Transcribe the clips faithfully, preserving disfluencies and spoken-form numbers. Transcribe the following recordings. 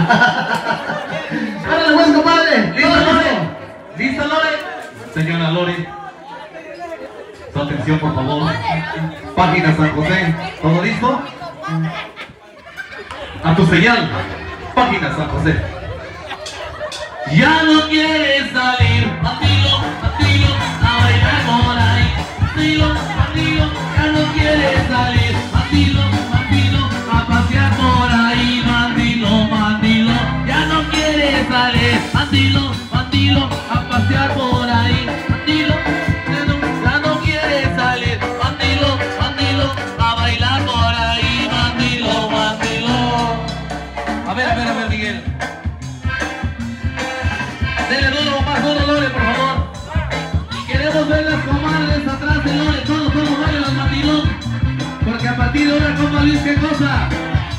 ¡Árale, pues, compadre! ¿Lista, Lore? ¿Lista, Lore? Señora Lore. Su atención, por favor. Página San José. ¿Todo listo? A tu señal. Página San José. Ya no quieres salir, bandilo, bandilo, a bailar por ahí. Bandilo, bandilo, ya no quieres salir, bandilo, bandilo, a pasear por ahí. Bandilo, bandilo, ya no quieres salir, bandilo, bandilo, a pasear por ahí. Bandilo, ya no quieres salir, bandilo, bandilo, a bailar por ahí. Bandilo, bandilo. A ver, a ver, a ver, Miguel. Dele duro, más duro, Lore, por favor. Y queremos ver las comadres atrás de Lore, todos, todos bailen las mandilón. Porque a partir de ahora, compa Luis, ¿qué cosa?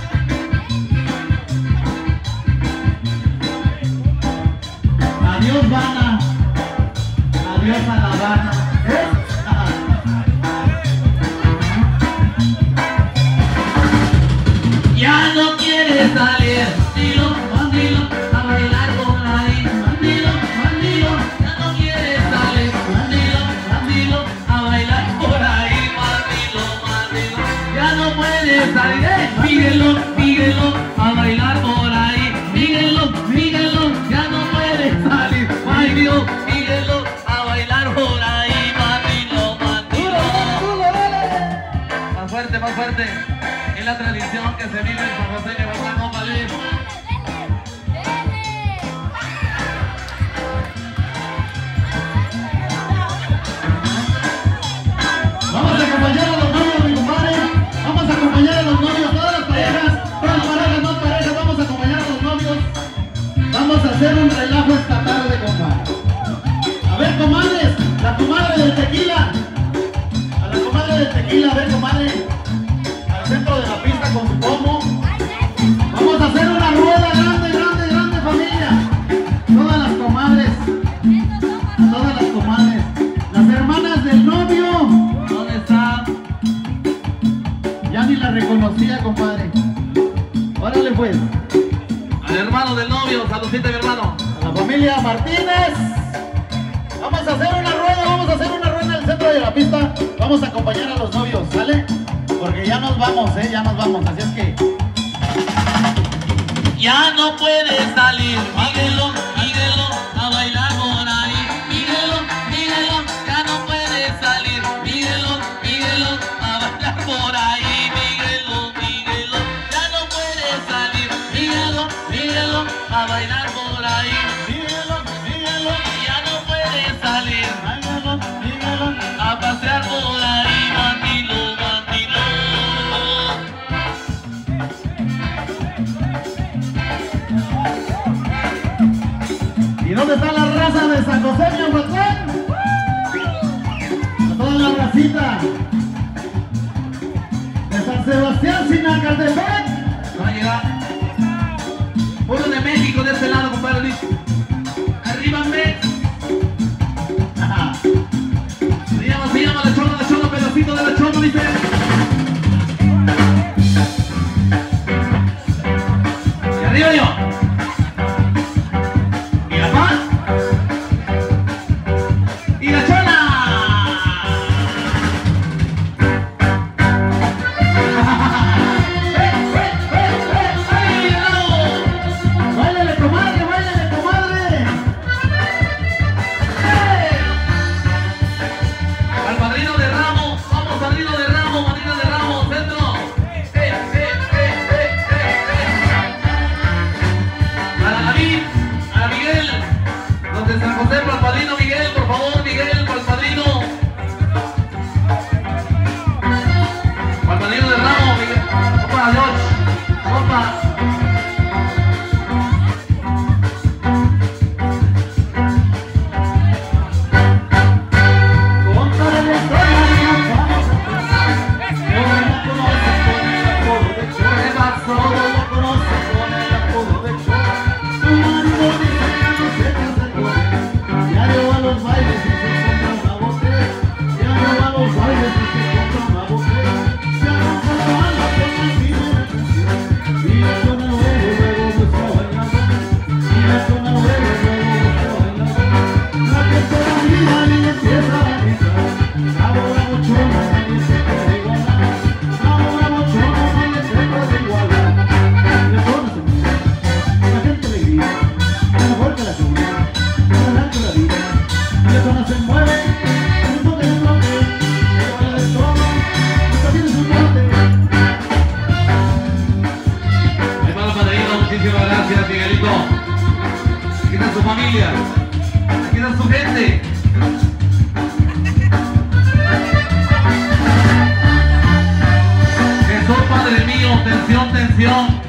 Adiós, Habana. Adiós a La Habana. ¿Eh? Ya no quieres salir, bandilo, bandilo, a bailar por ahí. Bandilo, bandilo, ya no quieres salir, bandilo, bandilo, a bailar por ahí. Bandilo, bandilo, ya no puedes salir, eh. Míguelo, míguelo, a bailar por ahí. Míguelo, míguelo, ya no puedes salir. Míguelo, míguelo, a bailar por ahí. Bandilo, bandilo. Más fuerte, más fuerte. Es la tradición que se vive en San José de Guadalajara, compa Luis. Vamos a acompañar a los novios, mi compadre. Vamos a acompañar a los novios, todas las parejas, todas las parejas, no parejas, vamos a acompañar a los novios. Vamos a hacer un relajo esta tarde, compadre. A ver, comadres, la comadre del tequila. A la comadre del tequila, a ver, comadre. Al centro de la pista con su pomo. Vamos a hacer una rueda grande, grande, grande, familia. Todas las comadres. Todas las comadres. Las hermanas del novio. ¿Dónde está? Ya ni la reconocía, compadre. Órale pues. Al hermano del novio, saludcita, mi hermano. A la familia Martínez. Vamos a hacer una rueda, vamos a hacer una rueda en el centro de la pista. Vamos a acompañar a los novios, ¿sale? Porque ya nos vamos, ¿eh? Ya nos vamos, así es que... Ya no puedes salir, Míguelo, Míguelo, a bailar por ahí. Míguelo, Míguelo, ya no puedes salir. Míguelo, Míguelo, a bailar por ahí. Míguelo, Míguelo, ya no puedes salir. Míguelo, Míguelo, a bailar por ahí. Míguelo, Míguelo, ya no puedes salir. Míguelo, Míguelo, a pasear por ahí. Bandilo, bandilo. ¿Y dónde está la raza de San José, mi Aguatlán? A toda la racita de San Sebastián, Sinacatepec. Va a llegar. Puro de México de este lado, compadre Luis. Arriba, Mex. Se llama, se llama la chona, la chona, pedacito de la chona, dice. Y arriba yo. Y la paz. Y la chona. ¡Báilale, comadre, báilale, comadre! Muchísimas gracias, Miguelito. Aquí está su familia. Aquí está su gente. Jesús, Padre mío, tensión, tensión.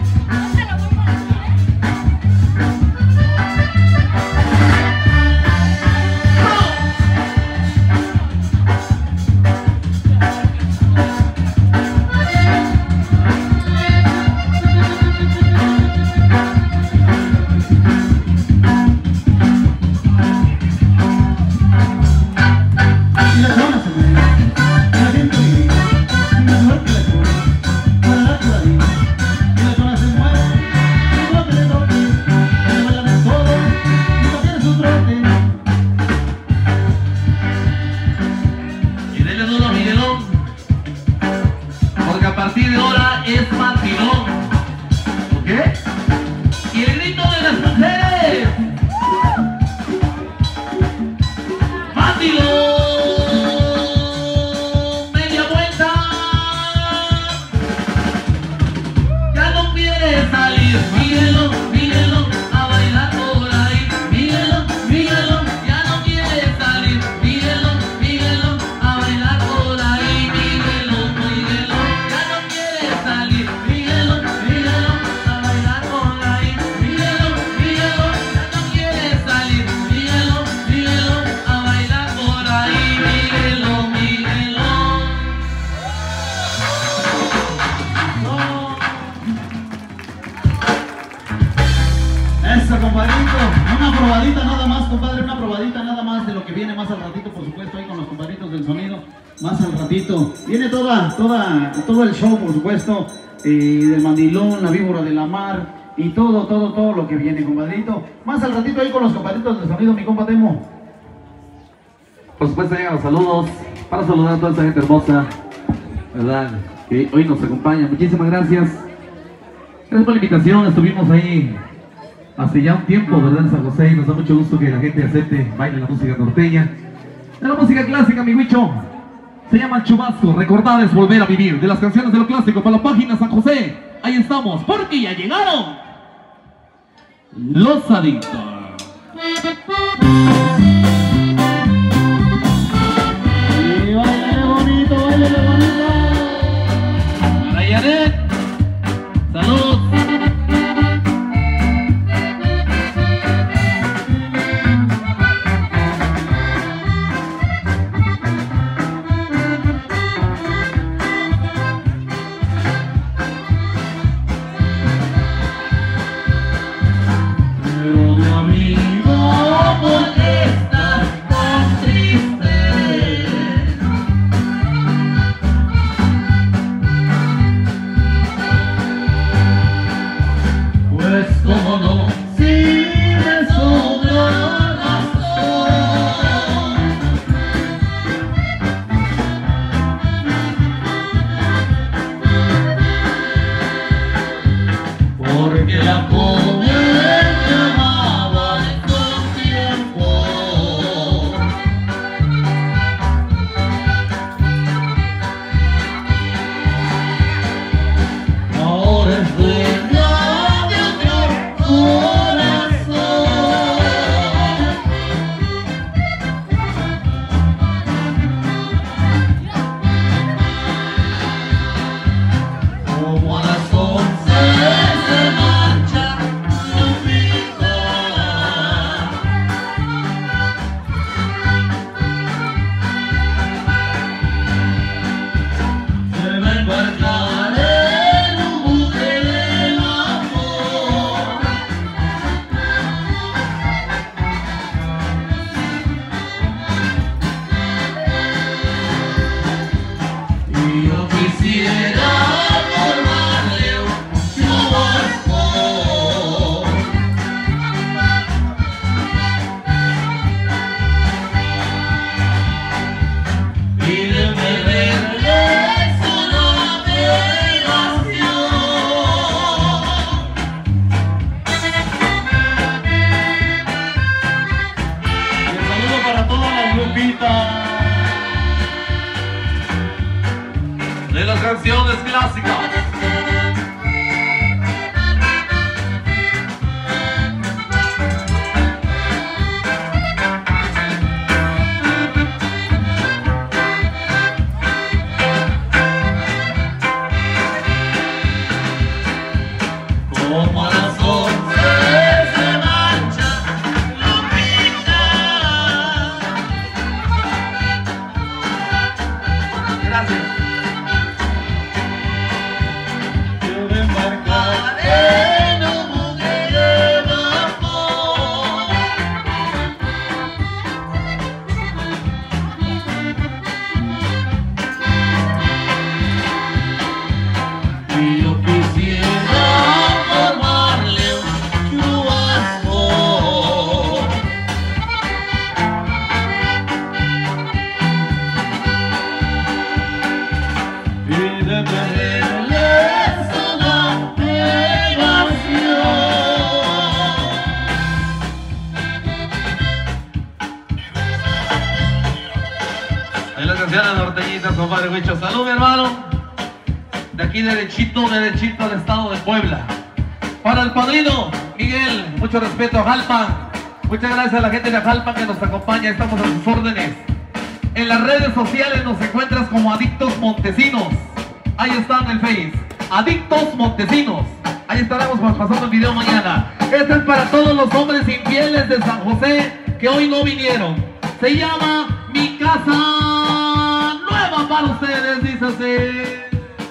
Viene toda, toda, todo el show, por supuesto, eh, del mandilón, la víbora de la mar y todo, todo, todo lo que viene, compadrito. Más al ratito ahí con los compadritos del sonido, mi compa Temo. Por supuesto llegan los saludos para saludar a toda esa gente hermosa, ¿verdad? Que hoy nos acompaña. Muchísimas gracias. Gracias por la invitación. Estuvimos ahí hace ya un tiempo, ¿verdad? En San José, y nos da mucho gusto que la gente acepte, baile la música norteña. De la música clásica, mi Huicho. Se llama El Chubasco, recordar es volver a vivir. De las canciones de lo clásico para la página San José. Ahí estamos, porque ya llegaron los adictos. Y bailale bonito, bailale bonito. Para Yanet, salud. de las canciones clásicas. Gracias, compadre Huicho. Salud, mi hermano. De aquí derechito, derechito al estado de Puebla. Para el padrino, Miguel, mucho respeto a Jalpan. Muchas gracias a la gente de Jalpan que nos acompaña. Estamos a sus órdenes. En las redes sociales nos encuentras como Adictos Montesinos. Ahí está en el Face. Adictos Montesinos. Ahí estaremos pasando el video mañana. Este es para todos los hombres infieles de San José que hoy no vinieron. Se llama Mi Casa Nueva para ustedes, dice así.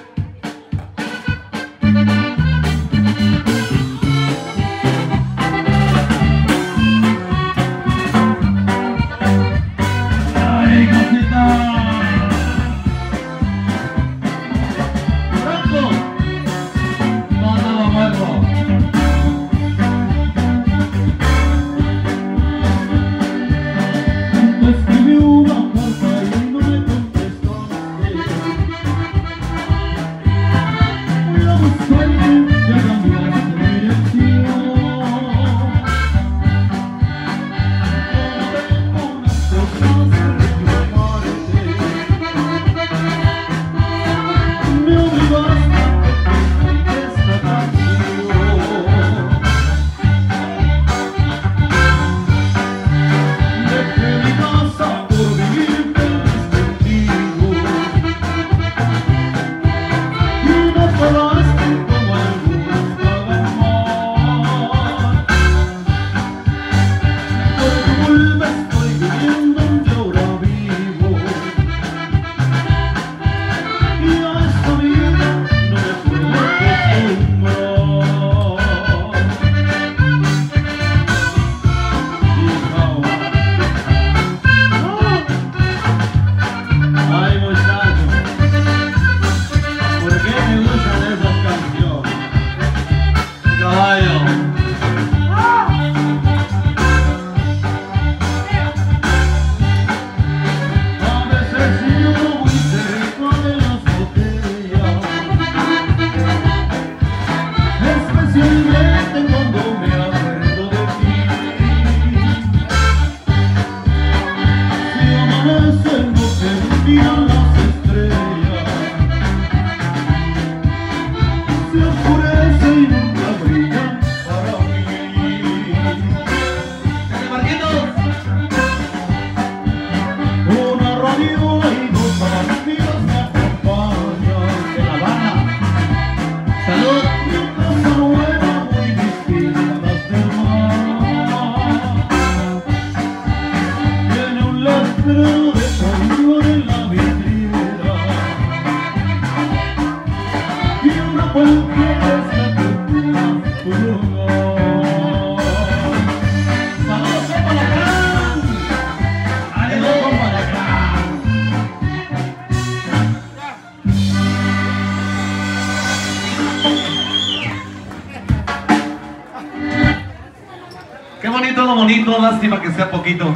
Bonito, lástima que sea poquito.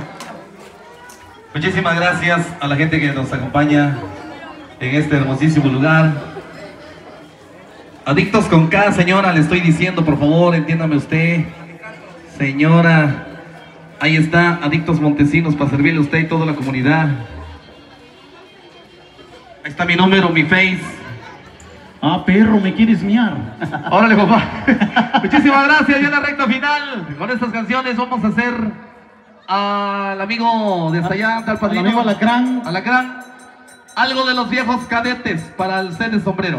Muchísimas gracias a la gente que nos acompaña en este hermosísimo lugar. Adictos con K, señora, le estoy diciendo, por favor, entiéndame usted. Señora, ahí está, Adictos Montesinos, para servirle a usted y toda la comunidad. Ahí está mi número, mi face. Ah, perro, me quieres miar. Órale, compa. Muchísimas gracias. Ya en la recta final. Con estas canciones vamos a hacer al amigo de hasta allá, al padrino. Al amigo Alacrán. Alacrán. Algo de los viejos cadetes para el set de sombrero.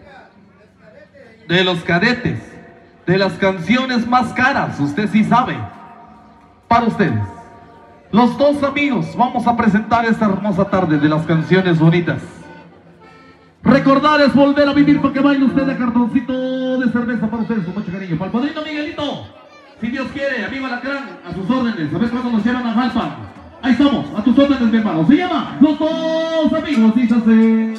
De los cadetes. De las canciones más caras. Usted sí sabe. Para ustedes. Los dos amigos vamos a presentar esta hermosa tarde de las canciones bonitas. Recordar es volver a vivir para que baile usted de cartoncito de cerveza para ustedes con mucho cariño. Para el padrino Miguelito, si Dios quiere, amigo Alacrán, a sus órdenes. A ver cuándo nos llevan a Jalpan. Ahí estamos, a tus órdenes, mi hermano. Se llama Los Dos Amigos, dígase.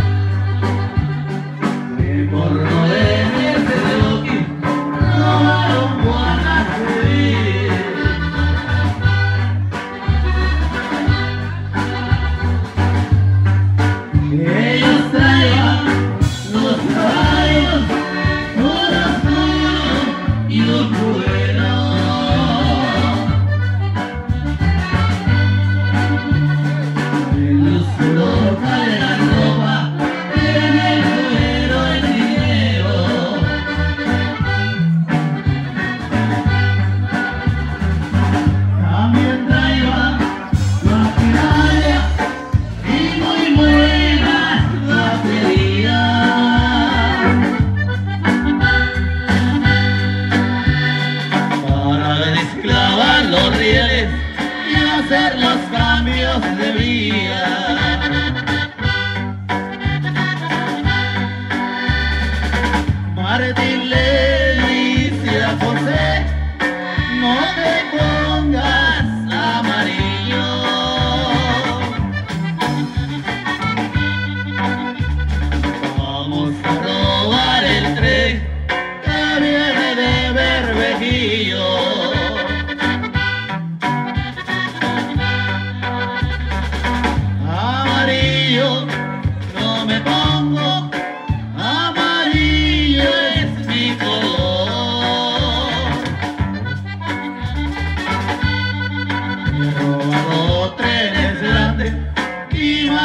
Por no dejarse de lo que no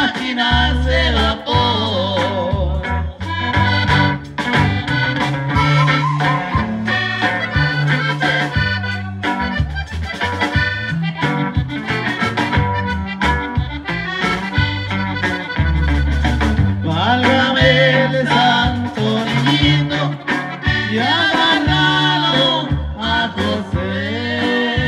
máquinas de vapor. Válgame el santo niñito y agarrado a José.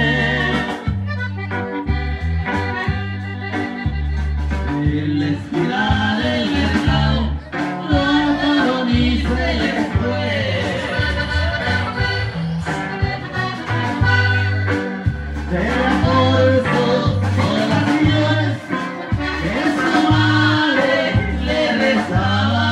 En la esquina del mercado lo ataron y se les fue. Pero por sus oraciones que su madre le rezaba,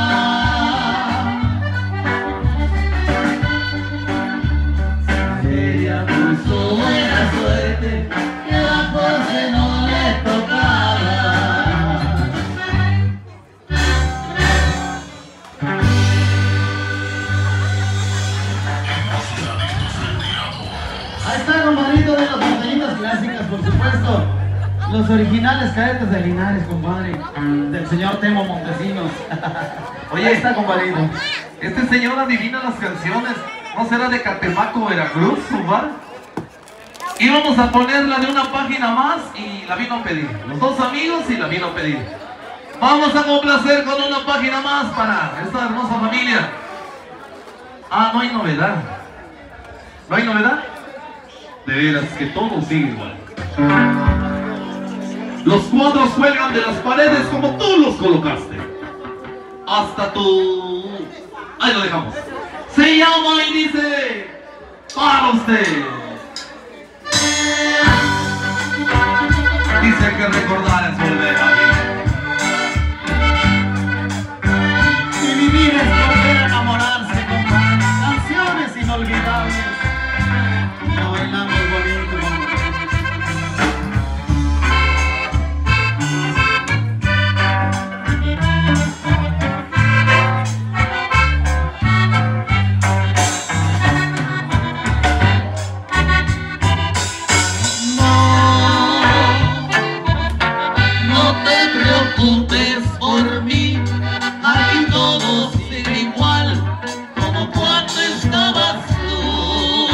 sería por su buena suerte que a José no le tocaba. Ahí está, compadrito, de las montañitas clásicas, por supuesto. Los originales cadetes de Linares, compadre. Del señor Temo Montesinos. Oye, Ahí está, compadrito. este señor adivina las canciones. ¿No será de Catemaco, Veracruz, compadre? Íbamos a ponerla de una página más y la vino a pedir. Los dos amigos y la vino a pedir. Vamos a complacer con una página más para esta hermosa familia. Ah, no hay novedad. ¿No hay novedad? De veras que todo sigue igual. Los cuadros cuelgan de las paredes como tú los colocaste. Hasta tu... Ahí lo dejamos. Se llama y dice... Para usted. Dice que recordar es volver a vivir. Y vivir es volver a enamorarse, compadre. Canciones inolvidables. No bailamos bonito, compadre. Por mí, aquí todo sigue igual como cuando estabas tú.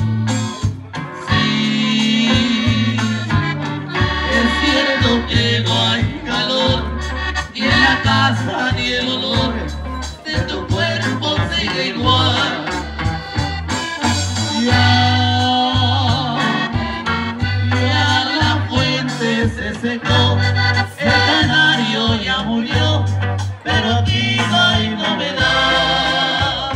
Sí, es cierto que no hay calor, ni en la casa ni el olor de tu cuerpo sigue igual. Ya, ya la fuente se secó. El canario ya murió, pero aquí no hay novedad.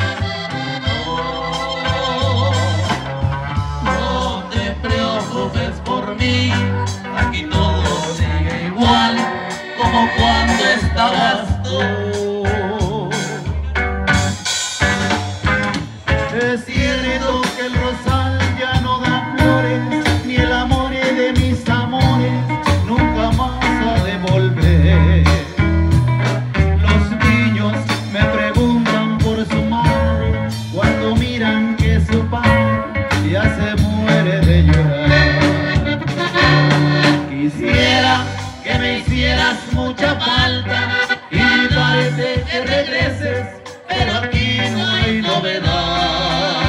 No, no te preocupes por mí, aquí todo sigue igual como cuando estabas tú. Es cierto que el rosal ya no da flores, ni el amor de mis amores nunca más ha de volver. Los niños me preguntan por su madre cuando miran que su padre ya se muere de llorar. Quisiera que me hicieras mucha falta y gritarte que regreses, pero aquí no hay novedad.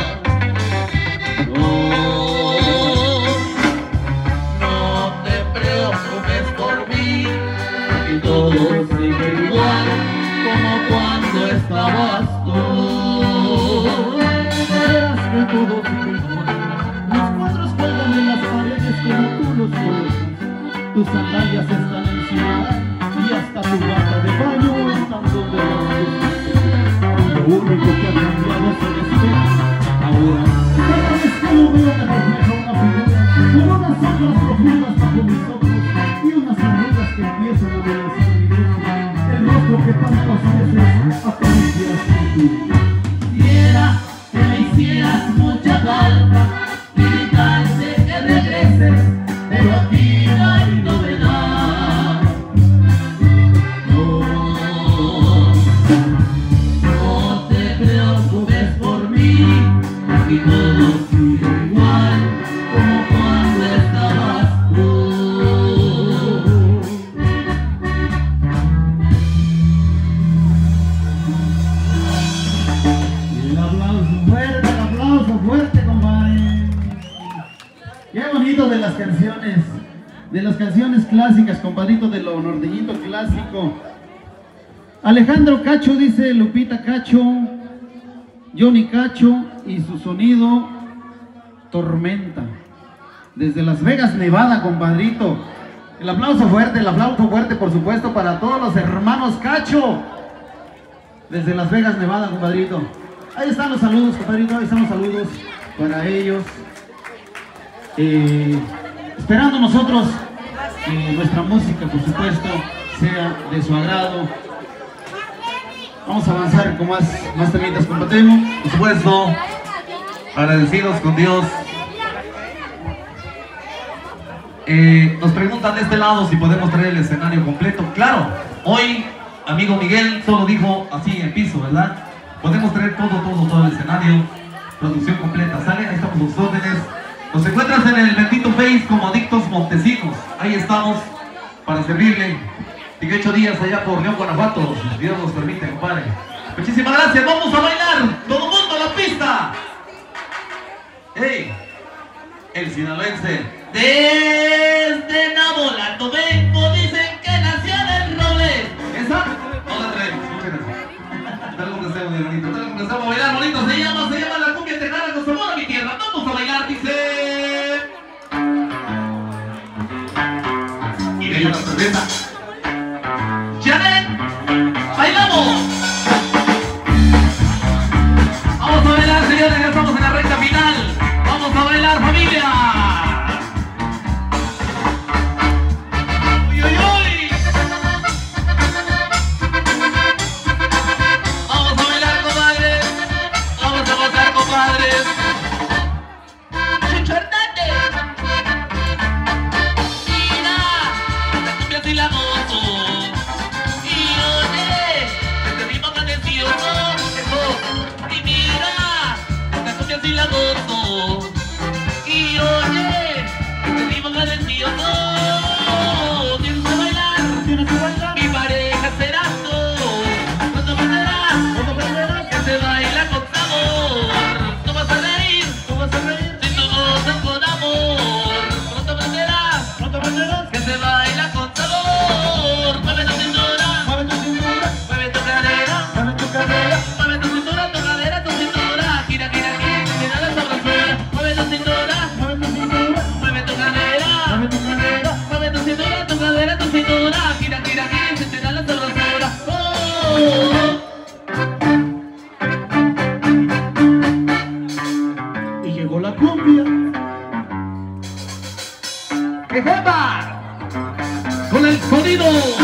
No, no te preocupes por mí, y todo sigue igual como cuando estabas tú. Verás que todo sigue igual, los cuadros cuelgan en las paredes como tú los colocas. Tus sandalias están en ciudad y hasta tu bata de baño están donde los. Lo único que ha cambiado es el espejo. Ahora, cada vez que lo veo me refleja una figura con unas sombras profundas bajo mis ojos y unas arrugas que empiezan a amenazar mi rostro, el rostro que tantas veces acariciaste tú. Quisiera que me hicieras mucha falta y gritarte que regreses, pero aquí no hay novedad. No, no te preocupes por mí, aquí todo sigue igual como cuando estabas tú. compadrito de las canciones, de las canciones clásicas, compadrito de lo norteñito clásico. Alejandro Cacho, dice Lupita Cacho, Johnny Cacho y su sonido Tormenta. Desde Las Vegas, Nevada, compadrito. El aplauso fuerte, el aplauso fuerte, por supuesto, para todos los hermanos Cacho. Desde Las Vegas, Nevada, compadrito. Ahí están los saludos, compadrito, ahí están los saludos para ellos. Eh, esperando nosotros que nuestra música, por supuesto, sea de su agrado. Vamos a avanzar con más, más temitas, compadrito. Por supuesto, agradecidos con Dios. Eh, nos preguntan de este lado si podemos traer el escenario completo. Claro, hoy, amigo Miguel, solo dijo así en piso, ¿verdad? Podemos traer todo, todo, todo el escenario, producción completa, ¿sale? Ahí estamos los órdenes. Nos encuentras en el bendito Face como Adictos Montesinos. Ahí estamos para servirle. dieciocho días allá por León, Guanajuato, si Dios nos permite, compadre. Muchísimas gracias, vamos a bailar, todo el mundo a la pista. ¡Hey! El sinaloense. Desde Nabolato vengo, dicen que nació del roble. ¿Esa? No la traemos, escuchen eso. Tal como hacemos, mi hermanito, tal como hacemos a bailar, bonito. Se llama, se llama la cumbia tejana con sabor a mi tierra. Vamos a bailar, dice. Y deja la cerveza. Janet, bailamos. Vamos a bailar, señores, ya estamos en la recta final. Vamos a bailar, familia. Uy, uy, uy. Vamos a bailar, compadres. Vamos a gozar, compadres. Chucho Hernández. Mira, la cumbia sí la gozo. Y oye, este ritmo cadencioso. Eso. Y mira, la cumbia sí la gozo. Y oye, este ritmo cadencioso. Tienes que bailar, tienes que bailar. Mi pareja serás tú. ¿Cuándo aprenderás? ¿Cuándo aprenderás? Que se baila con sabor. Tú vas a reír, tú vas a reír. Si tú gozas con amor, pronto aprenderás, pronto aprenderás. Que se baila con sabor. Mueve tu cintura, mueve tu cintura. Mueve tu cadera, mueve tu cadera. Mueve tu cintura, tu cadera, tu cintura. Gira, gira, gira, gira la sabrosura. Mueve tu cintura, mueve tu cintura. Mueve tu cadera, mueve tu cadera. Mueve tu cintura, tu cadera, tu cintura. Gira, gira, gira, se te da la sabrosura. Oh. Y llegó la cumbia. ¡Que jefa! Con el sonido.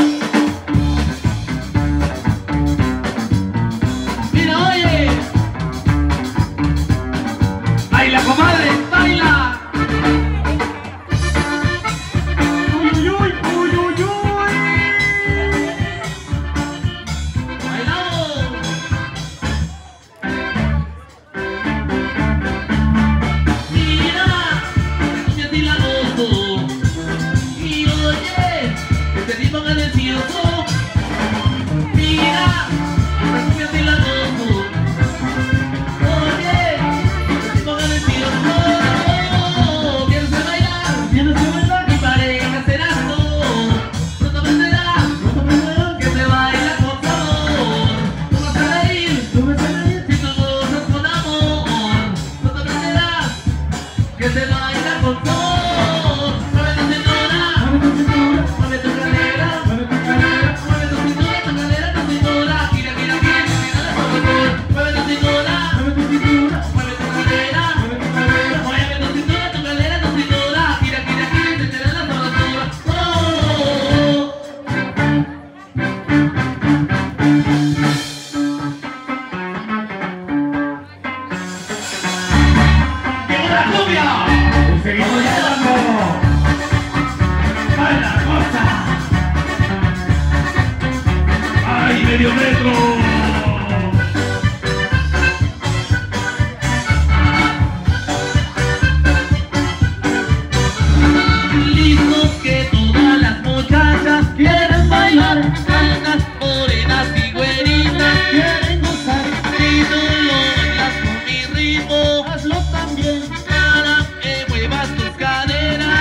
Mira, oye. Baila, comadre, baila. Uy, uy, uy, uy, uy, uy. Bailamos. Mira, la cumbia sí la gozo. Y oye, este ritmo cadencioso. Mira, la cumbia sí la gozo. Oye, este ritmo cadencioso. ¿Quieres bailar? ¿Quieres bailar? Mi pareja serás tú. Pronto aprenderás, pronto aprenderás. Que se baila con sabor. Tú vas a reír, tú vas a reír. Si tú gozas con amor, pronto aprenderás. Que se baila con sabor. Mueve tu cintura, mueve tu cintura. Mueve tu cadera, mueve tu cadera. Mueve tu cintura, tu cadera, tu cintura. Gira, gira, gira, gira la sabrosura. Mueve tu cintura, mueve tu cintura. Mueve tu cadera, mueve tu cadera. Mueve tu cintura, tu cadera, tu cintura. Gira, gira, gira, se te da la sabrosura. Oh. ¡Llegó la cumbia! Seguimos bailando. ¡Baila, cosa! ¡Ay, medio metro! Listos que todas las muchachas quieren bailar, altas, morenas y güeritas quieren gozar. Si tú lo bailas con mi ritmo, hazlo también para que muevas tus caderas.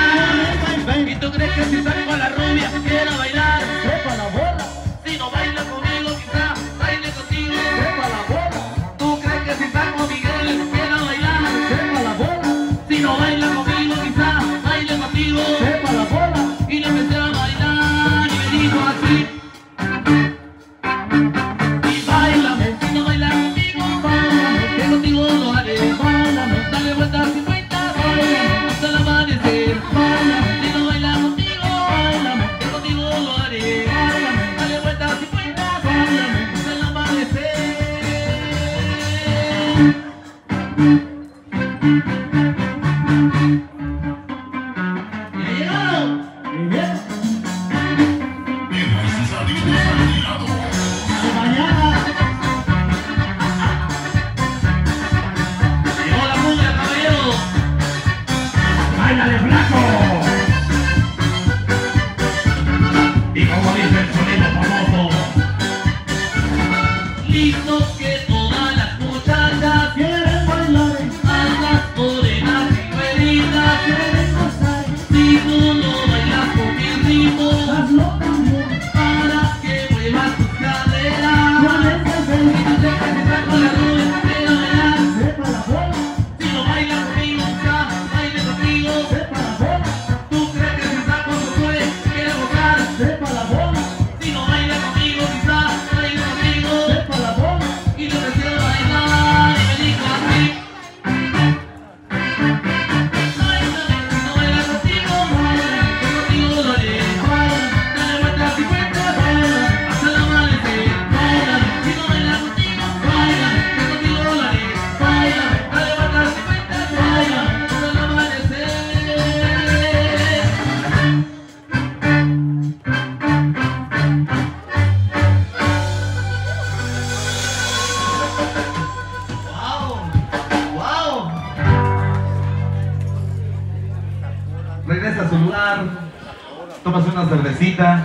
Regresa a su lugar, tomas una cervecita.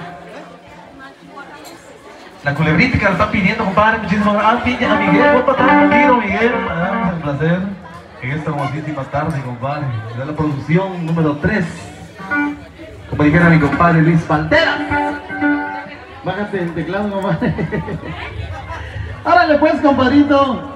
La culebrita que la está pidiendo, compadre, muchísimas gracias. Ah, pilla a Miguel, voy para estar contigo, Miguel. Ah, es un placer en esta hermosísima tarde, compadre. De la producción número tres. Como dijera mi compadre Luis Pantera. Bájate el teclado, compadre. Árale pues, compadrito.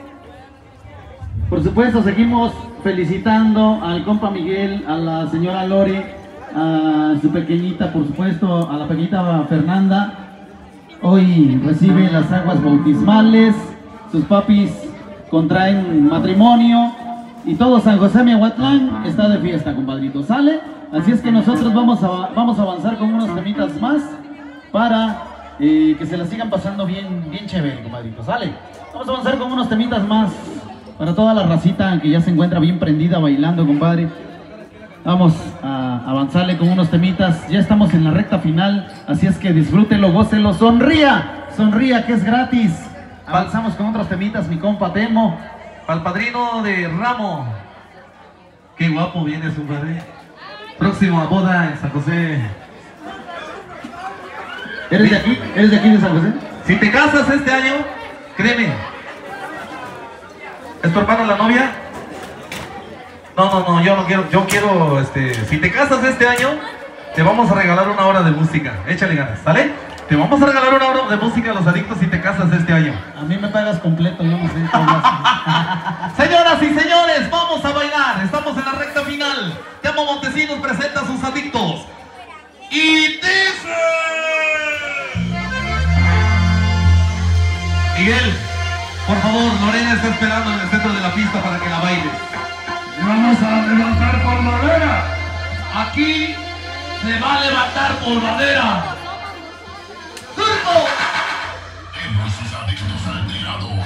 Por supuesto, seguimos felicitando al compa Miguel, a la señora Lori, a su pequeñita, por supuesto, a la pequeñita Fernanda. Hoy recibe las aguas bautismales, sus papis contraen matrimonio y todo San José Miahuatlán está de fiesta, compadrito, ¿sale? Así es que nosotros vamos a, vamos a avanzar con unos temitas más para eh, que se la sigan pasando bien, bien chévere, compadrito, ¿sale? Vamos a avanzar con unos temitas más para toda la racita que ya se encuentra bien prendida bailando, compadre. Vamos a avanzarle con unos temitas. Ya estamos en la recta final, así es que disfrútelo, gócelo, sonría, sonría que es gratis. Avanzamos con otros temitas, mi compa Temo. Al padrino de Ramo. Qué guapo viene su padre. Próximo a boda en San José. ¿Eres de aquí? ¿Eres de aquí de San José? Si te casas este año, créeme. ¿Es tu hermana la novia? No, no, no, yo no quiero, yo quiero, este, si te casas este año, te vamos a regalar una hora de música. Échale ganas, ¿sale? Te vamos a regalar una hora de música a los adictos si te casas este año. A mí me pagas completo, yo no sé. Señoras y señores, vamos a bailar. Estamos en la recta final. Temo Montesinos presenta a sus adictos. Y dice... Miguel, por favor, Lorena está esperando en el centro de la pista para que la bailes. Vamos a levantar por madera. Aquí se va a levantar por madera. ¡Turco! Nuestros adictos alterados.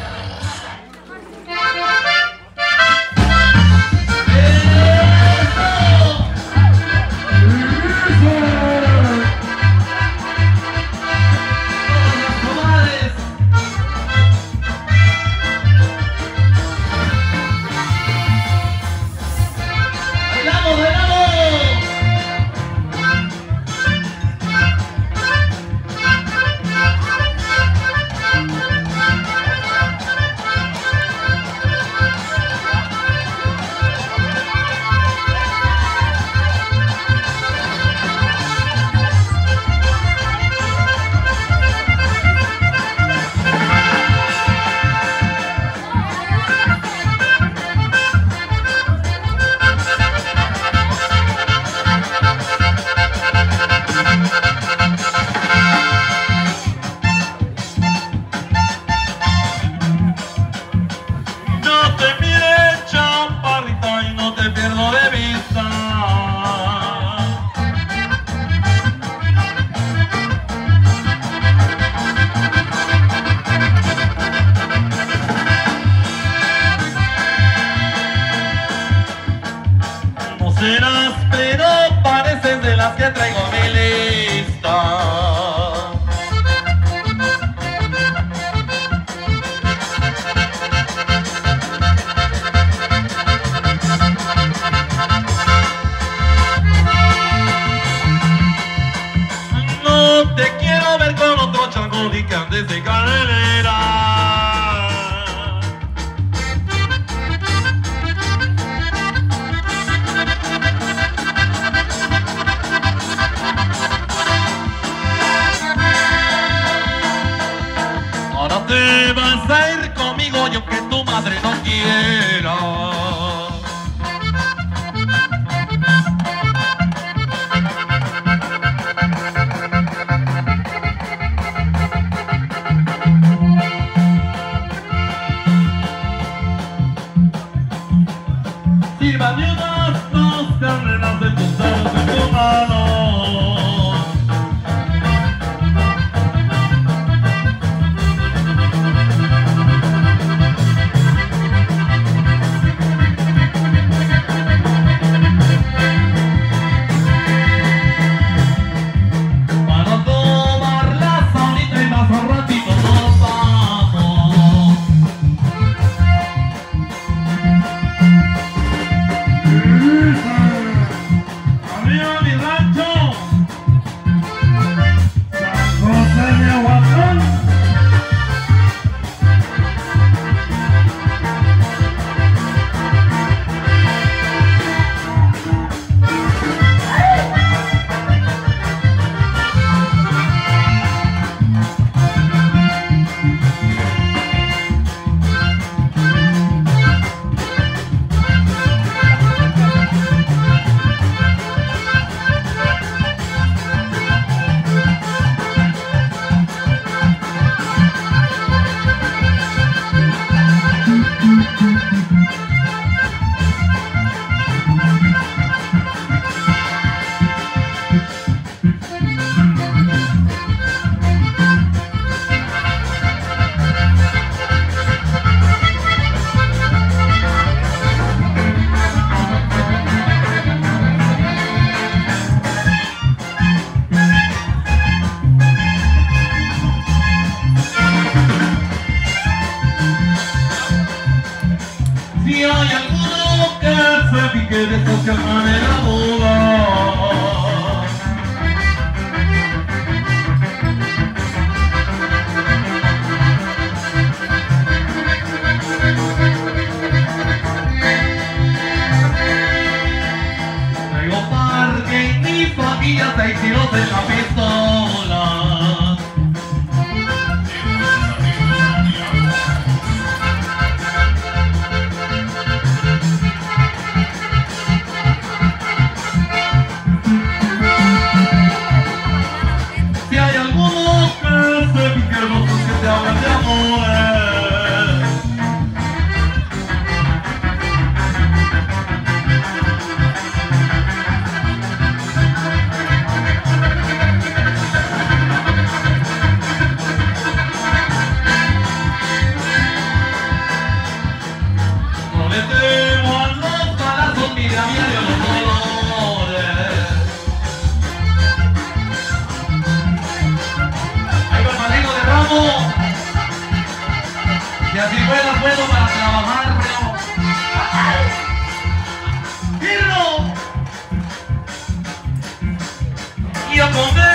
que traigo en mi lista. No te quiero ver con otro chango ni que andes de carrera. Ahora te vas a ir conmigo y aunque tu madre no quiera. Sírvame unas dos carreras de tus dedos en tu mano. Para tomarlas ahorita y más a ratito nos vamos. Arriba mi rancho, San José de Aguatlán. Si hay alguno que se pique de estos que aman en la boda. Traigo parque en mi familia, seis tiros en la pistola. Si hay algunos que se piquen, otros que te hablan de amores. No le temo a los balazos ni a diario los dolores. Ahí va el padrino de Ramos. Y así fuera bueno para trabajar, bro. ¡Irlo! Y a comer.